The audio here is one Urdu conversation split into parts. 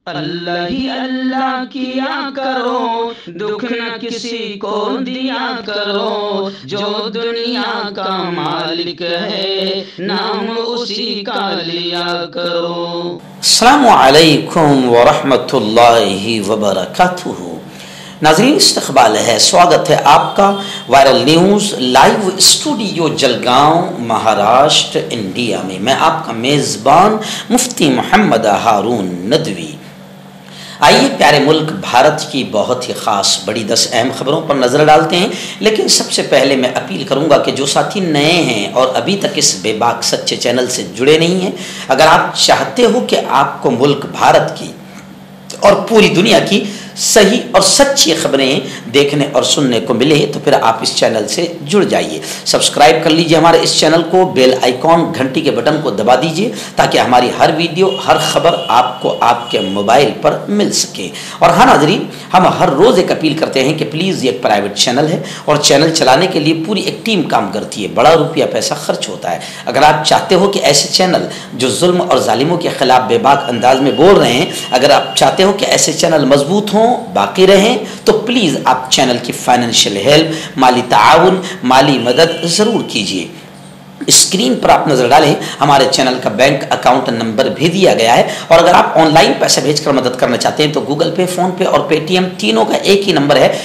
اللہ ہی اللہ کیا کرو، دکھ نہ کسی کو دیا کرو، جو دنیا کا مالک ہے نام اسی کا لیا کرو۔ السلام علیکم ورحمۃ اللہ وبرکاتہ۔ ناظرین استقبال ہے، سواگت ہے آپ کا viral news live studio Jalgaon Maharashtra India میں۔ میں آپ کا میزبان مفتی محمد ہارون ندوی۔ آئیے پیارے ملک بھارت کی بہت ہی خاص بڑی 10 اہم خبروں پر نظر ڈالتے ہیں، لیکن سب سے پہلے میں اپیل کروں گا کہ جو ساتھی نئے ہیں اور ابھی تک اس بے باک سچے چینل سے جڑے نہیں ہیں، اگر آپ چاہتے ہو کہ آپ کو ملک بھارت کی اور پوری دنیا کی صحیح اور سچی خبریں دیکھنے اور سننے کو ملے تو پھر آپ اس چینل سے جڑ جائیے۔ سبسکرائب کر لیجئے ہمارے اس چینل کو، بیل آئیکن گھنٹی کے بٹن کو دبا دیجئے تاکہ ہماری ہر ویڈیو ہر خبر آپ کو آپ کے موبائل پر مل سکے۔ اور ہاں ناظرین، ہم ہر روز ایک اپیل کرتے ہیں کہ پلیز یہ ایک پرائیویٹ چینل ہے اور چینل چلانے کے لیے پوری ایک ٹیم کام کرتی ہے، بڑا روپیہ پیسہ خرچ ہوتا ہے۔ اگر آپ چاہتے ہو کہ ایسے چینل جو ظلم اور ظالموں کے خلاف بے باک انداز میں بول رہے ہیں، اگر آپ چاہتے ہو کہ ایسے چینل مضبوط ہوں، باقی رہیں، تو پلیز آپ چینل کی فائنینشیل ہیلپ، مالی تعاون، مالی مدد ضرور کیجیے۔ اسکرین پر آپ نظر ڈالیں، ہمارے چینل کا بینک اکاؤنٹ نمبر بھی دیا گیا ہے، اور اگر آپ آن لائن پیسے بھیج کر مدد کرنا چاہتے ہیں تو گوگل پے، فون پے اور پے ٹی ایم تینوں کا ایک ہی نمبر ہے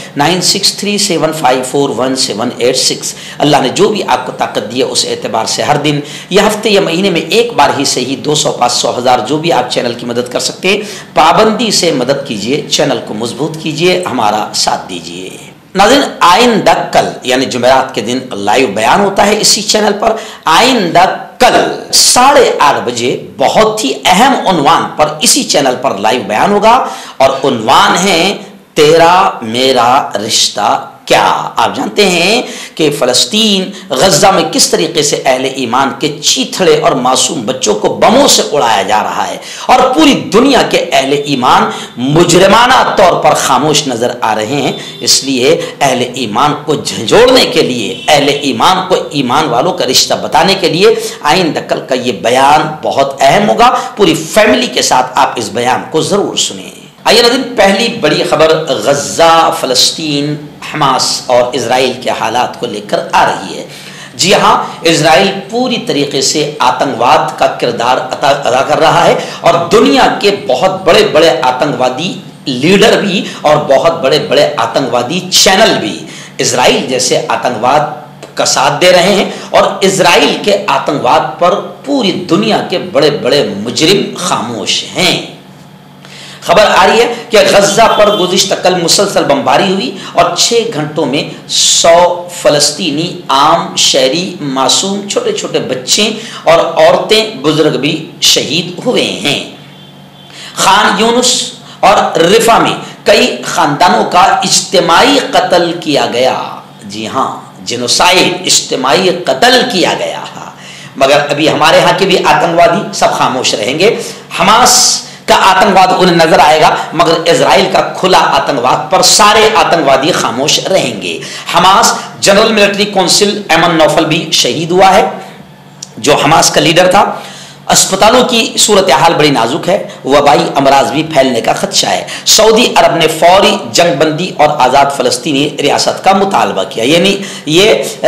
9637541786۔ اللہ نے جو بھی آپ کو طاقت دی ہے اس اعتبار سے ہر دن یا ہفتے یا مہینے میں ایک بار ہی صحیح 200، 500، 1000 جو بھی آپ چینل کی مدد کر سکتے ہیں، پابندی سے مدد کیجیے، چینل کو مضبوط کیجیے، ہمارا ساتھ دیجیے۔ ناظرین، آئندہ کل یعنی جمعرات کے دن لائیو بیان ہوتا ہے اسی چینل پر۔ آئندہ کل 8:30 بجے بہت ہی اہم عنوان پر اسی چینل پر لائیو بیان ہوگا، اور عنوان ہے تیرا میرا رشتہ کیا۔ آپ جانتے ہیں کہ فلسطین غزہ میں کس طریقے سے اہل ایمان کے چیتھڑے اور معصوم بچوں کو بموں سے اڑایا جا رہا ہے، اور پوری دنیا کے اہل ایمان مجرمانہ طور پر خاموش نظر آ رہے ہیں۔ اس لیے اہل ایمان کو جھنجھوڑنے کے لیے، اہل ایمان کو ایمان والوں کا رشتہ بتانے کے لیے آئندہ کل کا یہ بیان بہت اہم ہوگا۔ پوری فیملی کے ساتھ آپ اس بیان کو ضرور سنیں۔ آئیے ناظرین، پہلی بڑی خبر غزہ، فلسطین، حماس اور اسرائیل کے حالات کو لے کر آ رہی ہے۔ جی ہاں، اسرائیل پوری طریقے سے آتنکواد کا کردار ادا کر رہا ہے، اور دنیا کے بہت بڑے بڑے آتنکوادی لیڈر بھی اور بہت بڑے بڑے آتنکوادی چینل بھی اسرائیل جیسے آتنکواد کا ساتھ دے رہے ہیں، اور اسرائیل کے آتنکواد پر پوری دنیا کے بڑے بڑے مجرم خاموش ہیں۔ خبر آ رہی ہے کہ غزہ پر گزشتہ کل مسلسل بمباری ہوئی، اور 6 گھنٹوں میں 100 فلسطینی عام شہری، معصوم چھوٹے چھوٹے بچے اور عورتیں، بزرگ بھی شہید ہوئے ہیں۔ خان یونس اور رفح میں کئی خاندانوں کا اجتماعی قتل کیا گیا۔ جی ہاں، جینوسائیڈ، اجتماعی قتل کیا گیا۔ مگر ابھی ہمارے ہاں کے بھی آتنکوادی سب خاموش رہیں گے۔ حماس کا آتنکواد انہیں نظر آئے گا، مگر اسرائیل کا کھلا آتنکواد پر سارے آتنکوادی خاموش رہیں گے۔ Hamas general military council Ayman Nofal بھی شہید ہوا ہے، جو حماس کا لیڈر تھا۔ اسپتالوں کی صورتحال بڑی نازک ہے، وبائی امراض بھی پھیلنے کا خدشہ ہے۔ سعودی عرب نے فوری جنگ بندی اور آزاد فلسطینی ریاست کا مطالبہ کیا، یعنی یہ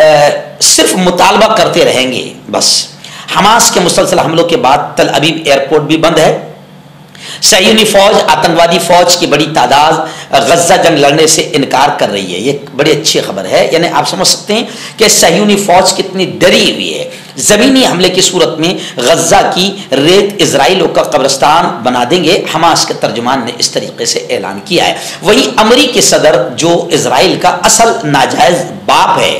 صرف مطالبہ کرتے رہیں گے بس۔ حماس کے مسلسل حملوں کے بعد تل ابیب ایئرپورٹ بھی بند ہے۔ صہیونی فوج، آتنکوادی فوج کی بڑی تعداد غزہ جنگ لڑنے سے انکار کر رہی ہے۔ یہ بڑی اچھی خبر ہے، یعنی آپ سمجھ سکتے ہیں کہ صہیونی فوج کتنی ڈری ہوئی ہے۔ زمینی حملے کی صورت میں غزہ کی ریت اسرائیلوں کا قبرستان بنا دیں گے، حماس کے ترجمان نے اس طریقے سے اعلان کیا ہے۔ وہی امریکی صدر جو اسرائیل کا اصل ناجائز باپ ہے،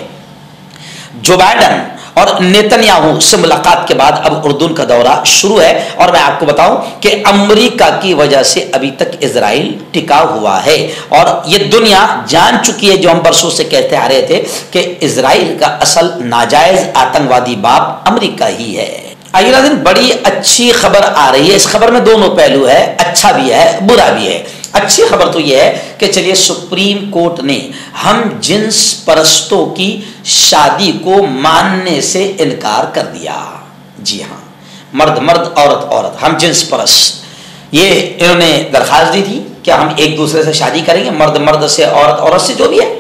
جو بائیڈن اور نیتنیاہو سے ملاقات کے بعد اب اردن کا دورہ شروع ہے، اور میں آپ کو بتاؤں کہ امریکہ کی وجہ سے ابھی تک اسرائیل ٹکا ہوا ہے، اور یہ دنیا جان چکی ہے جو ہم برسوں سے کہتے آ رہے تھے کہ اسرائیل کا اصل ناجائز آتنکوادی باپ امریکہ ہی ہے۔ آئیے ناظرین، بڑی اچھی خبر آ رہی ہے۔ اس خبر میں دونوں پہلو ہے، اچھا بھی ہے برا بھی ہے۔ اچھی خبر تو یہ ہے کہ چلیے سپریم کورٹ نے ہم جنس پرستوں کی شادی کو ماننے سے انکار کر دیا۔ جی ہاں، مرد مرد، عورت عورت، ہم جنس پرست یہ انہوں نے درخواست دی تھی کہ ہم ایک دوسرے سے شادی کریں گے، مرد مرد سے، عورت عورت سے، جو بھی ہے.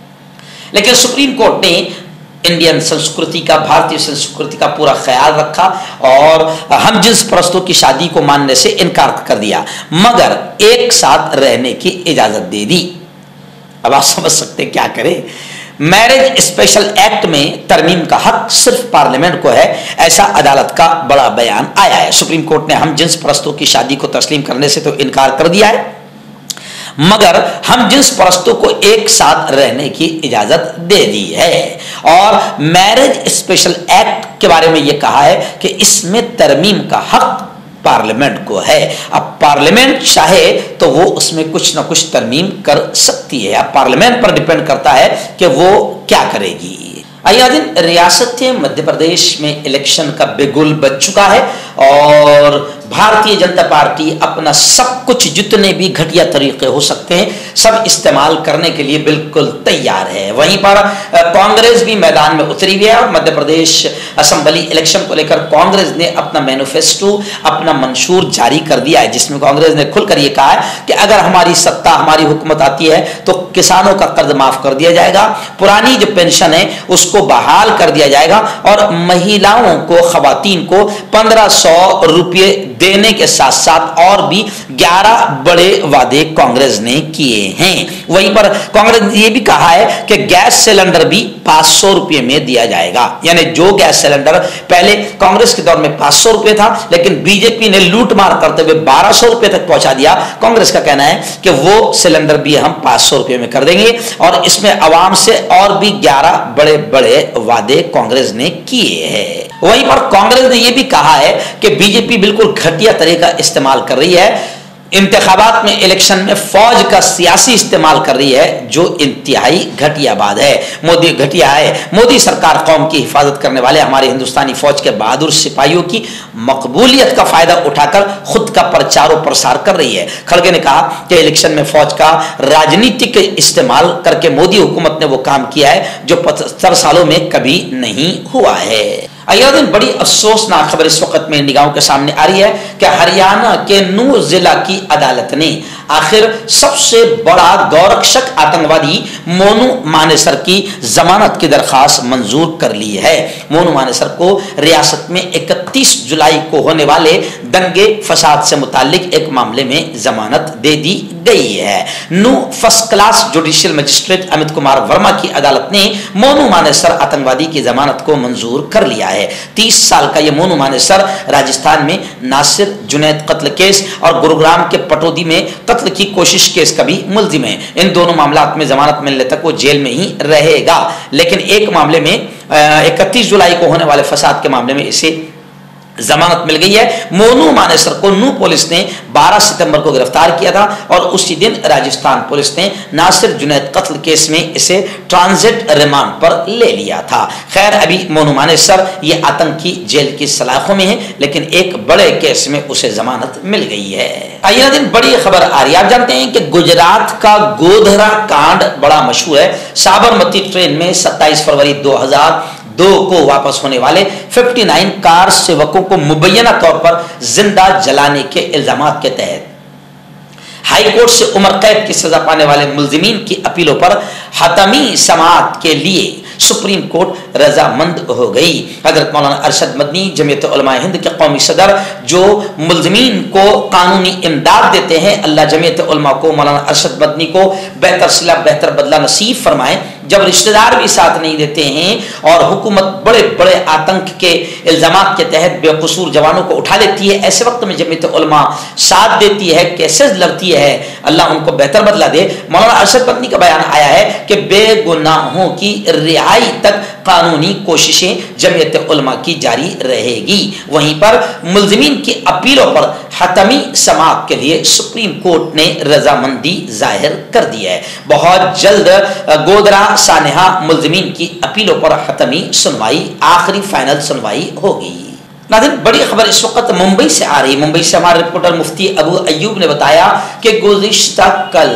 لیکن سپریم کورٹ نے انڈین سنسکرتی کا، بھارتی سنسکرتی کا پورا خیال رکھا اور ہم جنس پرستوں کی شادی کو ماننے سے انکار کر دیا، مگر ایک ساتھ رہنے کی اجازت دے دی. اب آپ سمجھ سکتے کیا کرے. میرج اسپیشل ایکٹ میں ترمیم کا حق صرف پارلیمنٹ کو ہے، ایسا عدالت کا بڑا بیان آیا ہے. سپریم کورٹ نے ہم جنس پرستوں کی شادی کو تسلیم کرنے سے تو انکار کر دیا ہے، مگر ہم جنس پرستوں کو ایک ساتھ رہنے کی اجازت دے دی ہے. اور میرج اسپیشل ایکٹ کے بارے میں یہ کہا ہے کہ اس میں ترمیم کا حق پارلیمنٹ کو ہے. اب پارلیمنٹ چاہے تو وہ اس میں کچھ نہ کچھ ترمیم کر سکتی ہے. اب پارلیمنٹ پر ڈیپینڈ کرتا ہے کہ وہ کیا کرے گی. دن ریاست مدھیہ پردیش میں الیکشن کا بگل بج چکا ہے اور بھارتیہ جنتا پارٹی اپنا سب کچھ، جتنے بھی گھٹیا طریقے ہو سکتے ہیں، سب استعمال کرنے کے لیے بالکل تیار ہے. وہیں پر کانگریس بھی میدان میں اتری ہوئی ہے اور مدھیہ پردیش اسمبلی الیکشن کو لے کر کانگریس نے اپنا مینیفیسٹو، اپنا منشور جاری کر دیا ہے، جس میں کانگریس نے کھل کر یہ کہا ہے کہ اگر ہماری سत्ता، ہماری حکومت آتی ہے تو کسانوں کا قرض معاف کر دیا جائے گا، پرانی جو پینشن ہے اس کو بحال کر دیا جائے گا اور مہیلاؤں کو، خواتین کو 1500 روپے دینے کے ساتھ ساتھ اور بھی 11 بڑے وعدے کانگریس نے کیے ہیں. وہیں پر کانگریس نے یہ بھی کہا ہے کہ گیس سلنڈر بھی 500 روپے میں دیا جائے گا. یعنی جو گیس سلنڈر پہلے کانگریس کے دور میں 500 روپے تھا، لیکن بی جے پی نے لوٹ مار کرتے ہوئے 1200 روپے تک پہنچا دیا. کانگریس کا کہنا ہے کہ وہ سلنڈر بھی ہم 500 روپے میں کر دیں گے اور اس میں عوام سے اور بھی 11 بڑے بڑے وعدے کانگریس نے کیے ہیں. وہیں پر کانگریس نے یہ بھی کہا ہے کہ بی جے پی بالکل گھٹیا طریقہ استعمال کر رہی ہے، انتخابات میں، الیکشن میں فوج کا سیاسی استعمال کر رہی ہے، جو انتہائی گھٹیا بات ہے. مودی گھٹیا ہے. مودی سرکار قوم کی حفاظت کرنے والے ہمارے ہندوستانی فوج کے بہادر سپاہیوں کی مقبولیت کا فائدہ اٹھا کر خود کا پرچار و پرسار کر رہی ہے. کھڑگے نے کہا کہ الیکشن میں فوج کا راجنیتک استعمال کر کے مودی حکومت نے وہ کام کیا ہے جو 75 سالوں میں کبھی نہیں ہوا ہے. دن بڑی افسوسناک خبر اس وقت میں نگاہوں کے سامنے آ رہی ہے کہ ہریانہ کے نو ضلع کی عدالت نے آخر سب سے بڑا گورکشک آتنکوادی مونو مانیسر کی ضمانت کی درخواست منظور کر لی ہے. مونو مانیسر کو ریاست میں 31 جولائی کو ہونے والے دنگے فساد سے متعلق ایک معاملے میں ضمانت دے دی گئی ہے. نو first class judicial magistrate Amit Kumar Verma کی عدالت نے مونو مانیسر آتنکوادی کی ضمانت کو منظور کر لیا ہے. 30 سال کا یہ مونو مانیسر راجستھان میں ناصر جنید قتل کیس اور گروگرام کے پٹودی میں قتل کی کوشش کیس کا بھی ملزم ہے. ان دونوں معاملات میں ضمانت ملنے تک وہ جیل میں ہی رہے گا، لیکن ایک معاملے میں 31 جولائی کو ہونے والے فساد کے معاملے میں اسے ضمانت مل گئی ہے. مونو مانیسر کو نو پولیس نے 12 ستمبر کو گرفتار کیا تھا اور اسی دن راجستھان پولیس نے ناصر جنید قتل کیس میں اسے ٹرانزٹ ریمانڈ پر لے لیا تھا. خیر ابھی مونو مانیسر یہ آتنکی جیل کی سلاخوں میں ہے، لیکن ایک بڑے کیس میں اسے ضمانت مل گئی ہے. آئیے دن بڑی خبر آ رہی ہے. آپ جانتے ہیں کہ گجرات کا گودھرا کانڈ بڑا مشہور ہے. سابرمتی ٹرین میں 27 فروری 2002 کو واپس ہونے والے 59 کار سیوکوں کو مبینہ طور پر زندہ جلانے کے الزامات کے تحت ہائی کورٹ سے عمر قید کی سزا پانے والے ملزمین کی اپیلوں پر حتمی سماعت کے لیے سپریم کورٹ رضامند ہو گئی. حضرت مولانا ارشد مدنی جمعیت علماء ہند کے قومی صدر جو ملزمین کو قانونی امداد دیتے ہیں، اللہ جمعیت علماء کو، مولانا ارشد مدنی کو بہتر صلہ بہتر بدلہ نصیب فرمائے. جب رشتہ دار بھی ساتھ نہیں دیتے ہیں اور حکومت بڑے بڑے آتنک کے الزامات کے تحت بے قصور جوانوں کو اٹھا لیتی ہے، ایسے وقت میں جمعیت علماء ساتھ دیتی ہے، کیسز لڑتی ہے، اللہ ان کو بہتر بدلہ دے. مولانا ارشد مدنی کا بیان آیا ہے کہ بے گناہوں کی رہائی تک قانونی کوششیں جمعیت علماء کی جاری رہے گی. وہیں پر ملزمین کی اپیلوں پر حتمی سماعت کے لیے سپریم کورٹ نے رضامندی ظاہر کر دی ہے. بہت جلد گودرا سانحہ ملزمین کی اپیلوں پر حتمی سنوائی، آخری فائنل سنوائی ہوگی. ناظرین بڑی خبر اس وقت ممبئی سے آ رہی. ممبئی سے ہمارے رپورٹر مفتی ابو ایوب نے بتایا کہ گزشتہ کل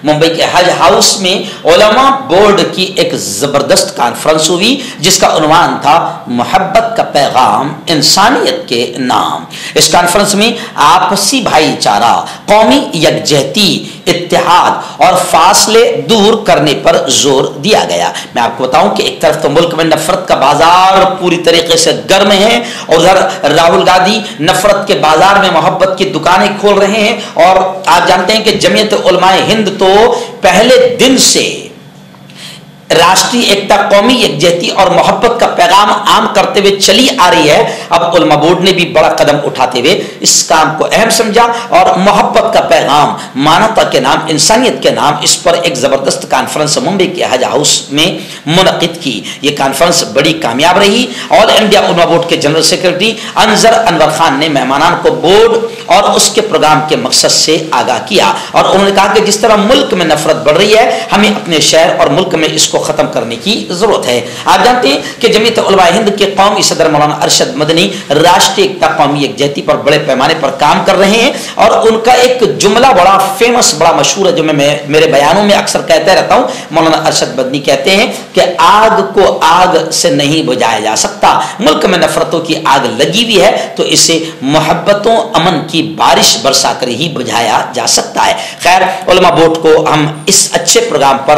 मुंबई के हज हाउस में उलमा बोर्ड की एक जबरदस्त कॉन्फ्रेंस हुई जिसका उन्वान था मोहब्बत का पैगाम इंसानियत के नाम। इस कॉन्फ्रेंस में आपसी भाईचारा, कौमी यकजहती, इत्तेहाद और फासले दूर करने पर जोर दिया गया। मैं आपको बताऊं कि एक तरफ तो मुल्क में नफरत का बाजार पूरी तरीके से गर्म है और उधर राहुल गांधी नफरत के बाजार में मोहब्बत की दुकानें खोल रहे हैं। और आप जानते हैं कि जमीयत उलमाए हिंद तो पहले दिन से राष्ट्रीय एकता, कौमी यकजहती और मोहब्बत का पैगाम आम करते हुए चली आ रही है। अब उलमा बोर्ड ने भी बड़ा कदम उठाते हुए इस काम को अहम समझा और मोहब्बत का पैगाम, मानवता के नाम, इंसानियत के नाम, इस पर एक जबरदस्त कॉन्फ्रेंस मुंबई के हज हाउस में मुनक़िद की। ये कॉन्फ्रेंस बड़ी कामयाब रही। ऑल इंडिया उलमा बोर्ड के जनरल सेक्रेटरी अनजर अनवर खान ने मेहमानान को बोर्ड और उसके प्रोग्राम के मकसद से आगाह किया और उन्होंने कहा कि जिस तरह मुल्क में नफरत बढ़ रही है, हमें अपने शहर और मुल्क में इसको खत्म करने की जरूरत है। आप जानते हैं कि जमीयत उलमा हिंद के कौमी सदर मौलाना अरशद मदनी राष्ट्रीय एकता, कौमी यकजहती पर बड़े पैमाने पर काम कर रहे हैं और उनका एक जुमला बड़ा फेमस, बड़ा मशहूर है, जो मैं मेरे बयानों में अक्सर कहते रहता हूं। मौलाना अरशद मदनी कहते हैं कि आग को आग से नहीं बुझाया जा सकता। मुल्क में नफरतों की आग लगी हुई है तो इसे मोहब्बतों, अमन की बारिश बरसा कर ही बुझाया जा सकता है। खैर, उलमा बोर्ड को हम इस अच्छे प्रोग्राम पर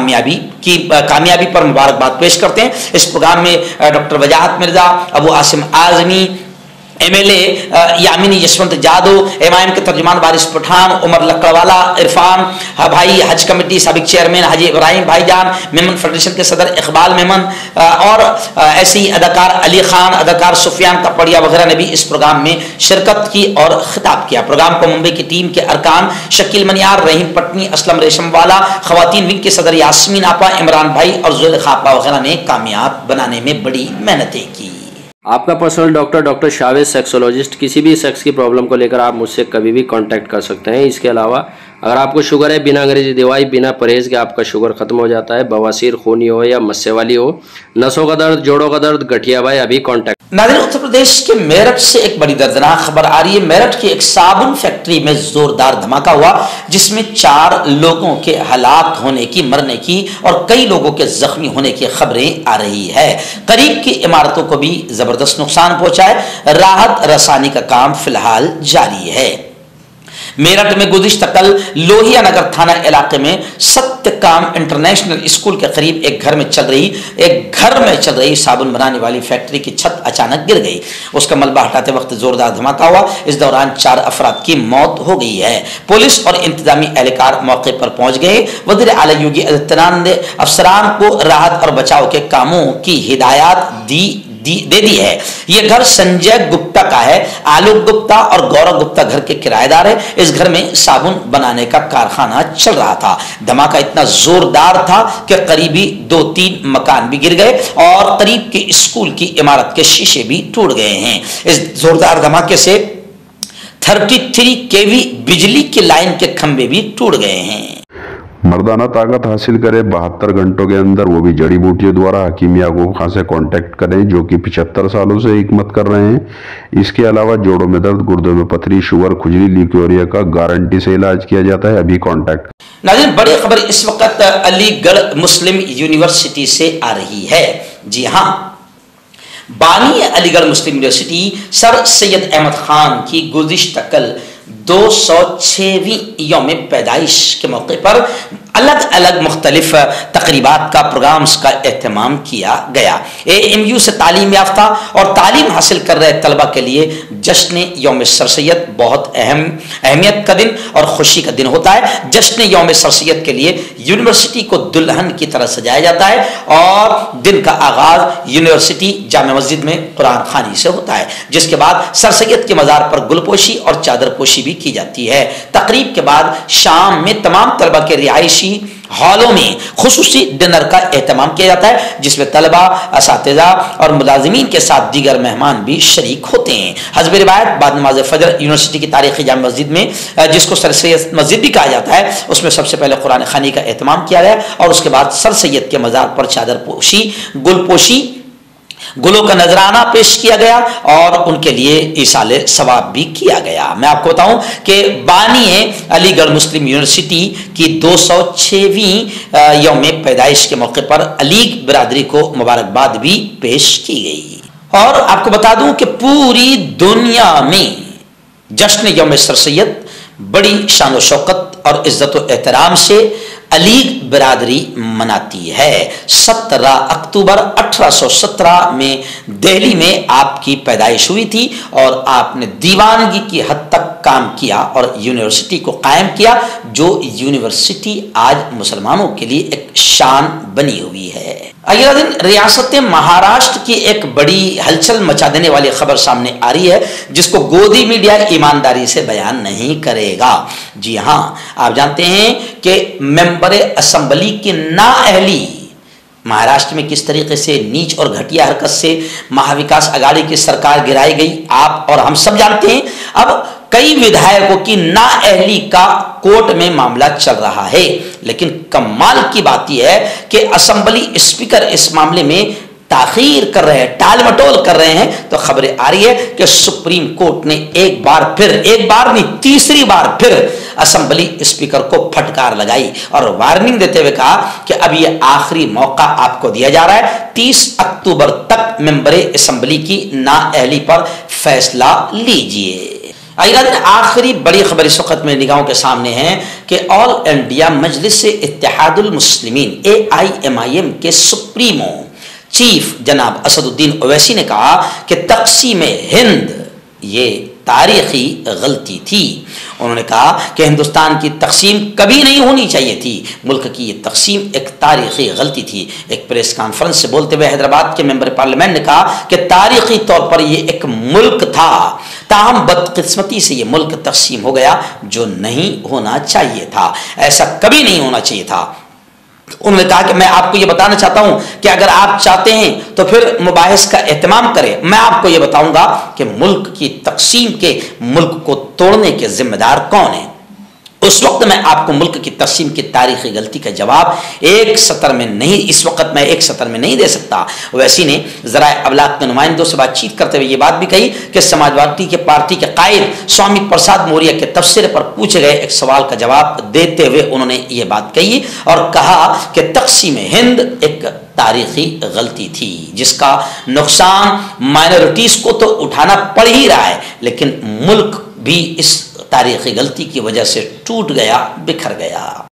कामयाबी पर मुबारकबाद पेश करते हैं। इस प्रोग्राम में doctor Wajahat Mirza, Abu Asim Azmi, MLA Yamini Yashwant Jadhav, MIM के तर्जुमान बारिश पठान, उमर लकड़वाला, इरफान भाई, हज कमेटी साबिक चेयरमैन हाजी इब्राहिम भाईजान, मेमन फेडरेशन के सदर इकबाल मेमन और ऐसे ही अदाकार अली खान, अदाकार सुफियान कपड़िया वगैरह ने भी इस प्रोग्राम में शिरकत की और खिताब किया। प्रोग्राम को मुंबई की टीम के अरकान शकील मनियार, रहीम पटनी, असलम रेशमवाला, खवातीन विंग के सदर यास्मीन आपा, इमरान भाई और जुलेखा आपा वगैरह ने कामयाब बनाने में बड़ी मेहनतें की। आपका पर्सनल डॉक्टर शावेज सेक्सोलॉजिस्ट, किसी भी सेक्स की प्रॉब्लम को लेकर आप मुझसे कभी भी कांटेक्ट कर सकते हैं। इसके अलावा अगर आपको शुगर है, बिना अंग्रेजी दवाई, बिना परहेज के आपका शुगर खत्म हो जाता है, बवासीर, खूनी हो या मस्से वाली हो, नसों का दर्द, जोड़ों का दर्द, गठिया भाई, अभी कांटेक्ट। नाज़रीन, उत्तर प्रदेश के मेरठ से एक बड़ी दर्दनाक खबर आ रही है। मेरठ की एक साबुन फैक्ट्री में जोरदार धमाका हुआ जिसमें 4 लोगों के हलाक होने की, मरने की और कई लोगों के जख्मी होने की खबरें आ रही है। करीब की इमारतों को भी जबरदस्त नुकसान पहुंचा है। राहत रसानी का काम फिलहाल जारी है। मेरठ में गुज़िश्ता कल लोहिया नगर थाना इलाके में सत्यकाम इंटरनेशनल स्कूल के करीब एक घर में चल रही साबुन बनाने वाली फैक्ट्री की छत अचानक गिर गई। उसका मलबा हटाते वक्त जोरदार धमाका हुआ। इस दौरान 4 अफराद की मौत हो गई है। पुलिस और इंतजामी एहलकार मौके पर पहुंच गए। वज़ीर आला योगी आदित्यनाथ ने अफसरान को राहत और बचाव के कामों की हिदायत दे दी है। यह घर संजय गुप्ता का है। आलोक गुप्ता और गौरव गुप्ता घर के किराएदार है। इस घर में साबुन बनाने का कारखाना चल रहा था। धमाका इतना जोरदार था कि करीबी 2-3 मकान भी गिर गए और करीब के स्कूल की इमारत के शीशे भी टूट गए हैं। इस जोरदार धमाके से 33 kV बिजली की लाइन के खंभे भी टूट गए हैं। मर्दाना ताकत हासिल करें 72 घंटों के अंदर, वो भी जड़ी बूटियों द्वारा। हकीम याकूब खान से कांटेक्ट करें जो कि 75 सालों से हिकमत कर रहे हैं। इसके अलावा जोड़ों में दर्द, गुर्दों में पथरी, शुगर, खुजली, ल्यूकेरिया का गारंटी से इलाज किया जाता है। अभी कांटेक्ट। नाज़रीन, बड़ी खबर इस वक्त अलीगढ़ मुस्लिम यूनिवर्सिटी से आ रही है। जी हाँ, बानी Aligarh Muslim University Sir Syed Ahmad Khan की गुज़िश्ता कल 206वीं यौम पैदाइश के मौके पर अलग अलग मुख्तलिफ तकरीबात का, प्रोग्राम्स का एहतमाम किया गया। AMU से तालीम याफ्ता और तालीम हासिल कर रहे तलबा के लिए जश्न यौम सर सैयद बहुत अहमियत का दिन और खुशी का दिन होता है। जश्न यौम सर सैयद के लिए यूनिवर्सिटी को दुल्हन की तरह सजाया जाता है और दिन का आगाज यूनिवर्सिटी जामे मस्जिद में कुरान खानी से होता है, जिसके बाद सर सैयद के मज़ार पर गुलपोशी और चादर पोशी भी की जाती है। तकरीब के बाद शाम में तमाम तलबा के रिहायशी हॉलों में खुसूसी डिनर का एहतमाम किया जाता है, जिसमें तलबा, असातिज़ा और मुलाजिमीन के साथ दीगर मेहमान भी शरीक होते हैं। हस्ब रिवायत बाद नमाज फजर यूनिवर्सिटी की तारीखी जाम मस्जिद में, जिसको सर सैयद मस्जिद भी कहा जाता है, उसमें सबसे पहले कुरान खानी का एहतमाम किया गया और उसके बाद सर सैयद के मज़ार पर चादर पोशी, गुलपोशी گلوں کا نذرانہ پیش کیا گیا اور ان کے لیے ایصال ثواب بھی کیا گیا۔ میں آپ کو بتاؤں کہ بانی علی گڑھ مسلم یونیورسٹی کی 206ویں یوم پیدائش کے موقع پر علی برادری کو مبارکباد بھی پیش کی گئی۔ اور آپ کو بتا دوں کہ پوری دنیا میں جشن یوم سر سید بڑی شان و شوکت اور عزت و احترام سے علی برادری مناتی ہے۔ 17 اکتوبر 1817 میں دہلی میں آپ کی پیدائش ہوئی تھی اور آپ نے دیوانگی کی حد تک کام کیا اور یونیورسٹی کو قائم کیا، جو یونیورسٹی آج مسلمانوں کے لیے ایک شان بنی ہوئی ہے۔ اگلا دن ریاست مہاراشٹر کی ایک بڑی ہلچل مچا دینے والی خبر سامنے آ رہی ہے، جس کو گودی میڈیا ایمانداری سے بیان نہیں کرے گا۔ جی ہاں، آپ جانتے ہیں کہ ممبر اسمبلی کی نااہلی مہاراشٹر میں کس طریقے سے نیچ اور گھٹیا حرکت سے مہاوکاس اگاڑی کی سرکار گرائی گئی، آپ اور ہم سب جانتے ہیں۔ اب کئی ودھائکوں کی نااہلی کا کورٹ میں معاملہ چل رہا ہے، لیکن کمال کی بات یہ ہے کہ اسمبلی اسپیکر اس معاملے میں تاخیر کر رہے ہیں، ٹال مٹول کر رہے ہیں، تو خبریں آ رہی ہے کہ سپریم کورٹ نے ایک بار نہیں تیسری بار پھر اسمبلی اسپیکر کو پھٹکار لگائی اور وارننگ دیتے ہوئے کہا کہ اب یہ آخری موقع آپ کو دیا جا رہا ہے، 30 اکتوبر تک ممبر اسمبلی کی نااہلی پر فیصلہ لیجئے۔ آخری بڑی خبر اس وقت میرے نگاہوں کے سامنے ہے کہ آل انڈیا مجلس اتحاد المسلمین AIMIM کے سپریمو چیف جناب اسد الدین اویسی نے کہا کہ تقسیم ہند یہ تاریخی غلطی تھی۔ انہوں نے کہا کہ ہندوستان کی تقسیم کبھی نہیں ہونی چاہیے تھی، ملک کی یہ تقسیم ایک تاریخی غلطی تھی۔ ایک پریس کانفرنس سے بولتے ہوئے حیدرآباد کے ممبر پارلیمنٹ نے کہا کہ تاریخی طور پر یہ ایک ملک تھا، تاہم بدقسمتی سے یہ ملک تقسیم ہو گیا، جو نہیں ہونا چاہیے تھا، ایسا کبھی نہیں ہونا چاہیے تھا۔ انہوں نے کہا کہ میں آپ کو یہ بتانا چاہتا ہوں کہ اگر آپ چاہتے ہیں تو پھر مباحث کا اہتمام کریں، میں آپ کو یہ بتاؤں گا کہ ملک کی تقسیم کے، ملک کو توڑنے کے ذمہ دار کون ہیں۔ اس وقت میں آپ کو ملک کی تقسیم کی تاریخی غلطی کا جواب ایک سطر میں نہیں دے سکتا۔ ویسی نے ذرائع ابلاغ کے نمائندوں سے بات چیت کرتے ہوئے یہ بات بھی کہی کہ سماجوادی کے پارٹی کے قائد سوامی پرساد موریہ کے تبصرے پر پوچھے گئے ایک سوال کا جواب دیتے ہوئے انہوں نے یہ بات کہی اور کہا کہ تقسیم ہند ایک تاریخی غلطی تھی، جس کا نقصان مائنورٹیز کو تو اٹھانا پڑ ہی رہا ہے، لیکن ملک بھی اس تاریخی غلطی کی وجہ سے ٹوٹ گیا، بکھر گیا۔